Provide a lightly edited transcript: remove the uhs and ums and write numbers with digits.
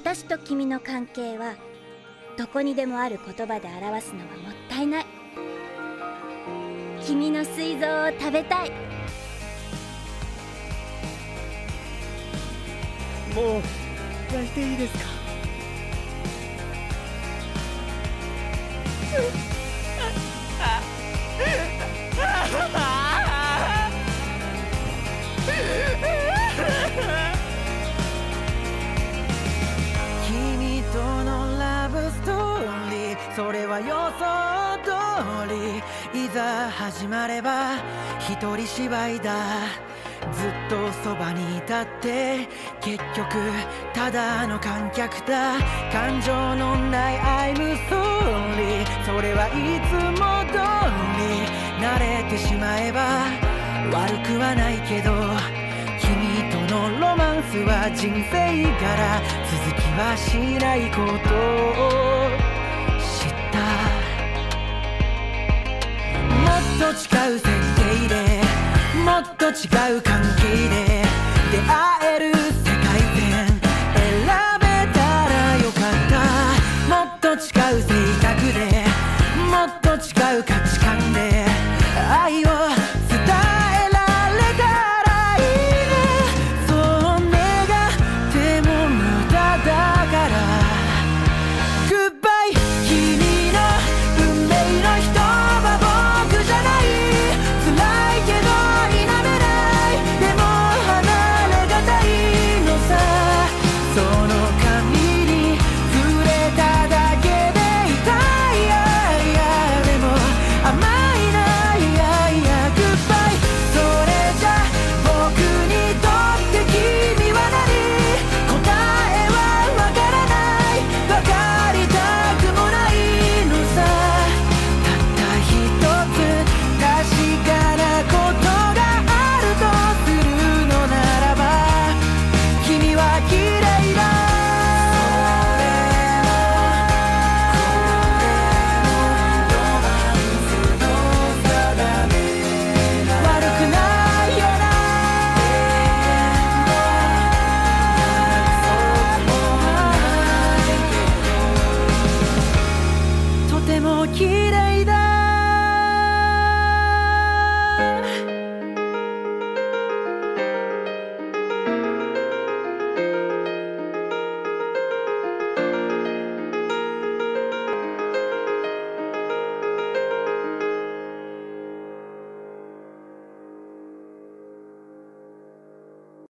私と君の関係はどこにでもある言葉で表すのはもったいない。君の膵臓を食べたい。 もう焼いていいですか？ 君とのラブストーリー、それは予想通り、いざ始まれば一人芝居だ。ずっとそばにいたって結局ただの観客だ。感情のない I'm sorry、 それはいつも通り。慣れてしまえば悪くはないけど、君とのロマンスは人生柄、続きはしないことを知った。もっと違う設定でもっと違う関係で出会え